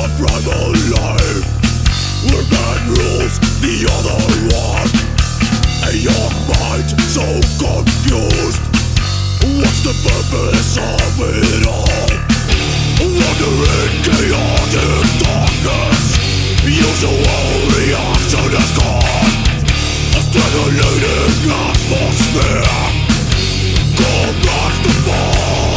primal life, where man rules the other one. A young mind so confused. What's the purpose of it all? Wandering chaotic darkness. Usual reaction is gone. A stagnating atmosphere. Comrades the fall.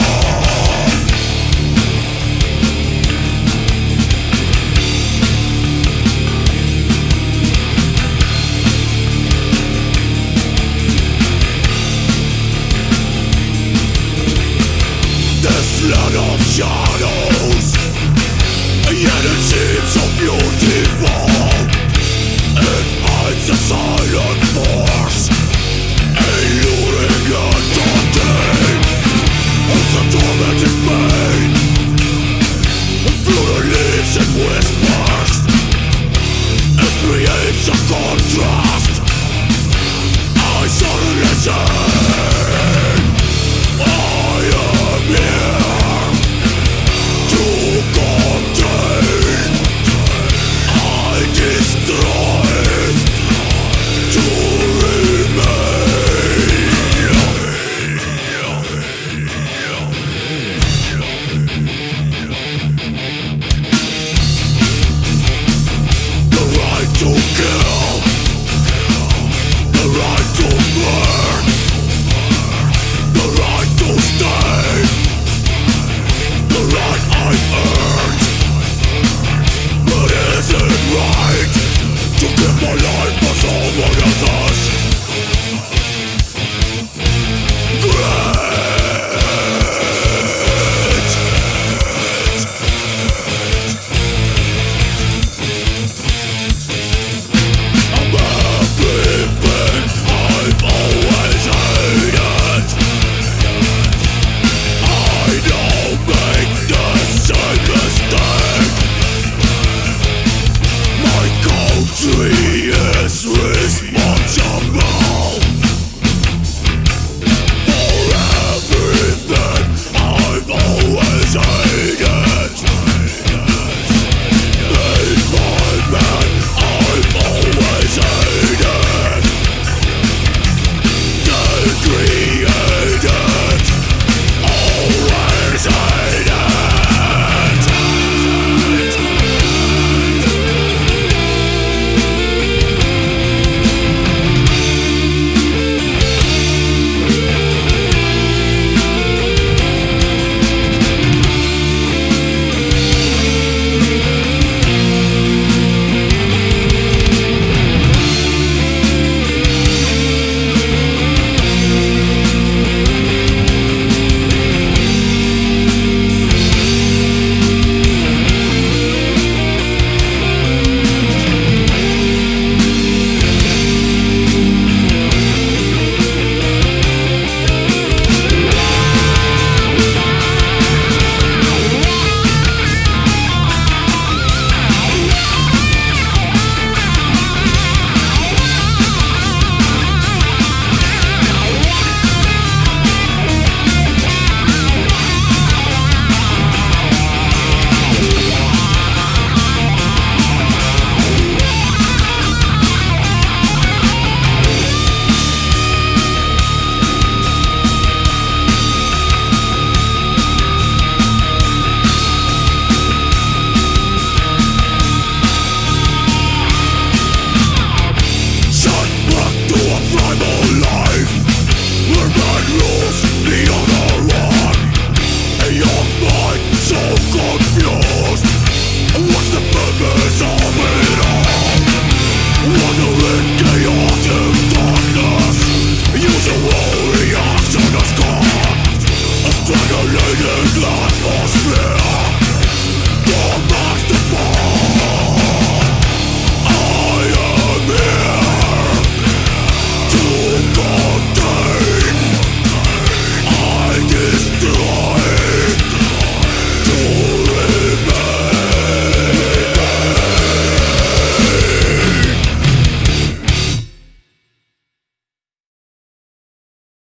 Land of shadows, yet it seems so beautiful. It hides a silent force, alluring and daunting. Of the tormented pain, through the leaves and whispers, it creates a contrast. I suddenly say, I am here. My life for someone else.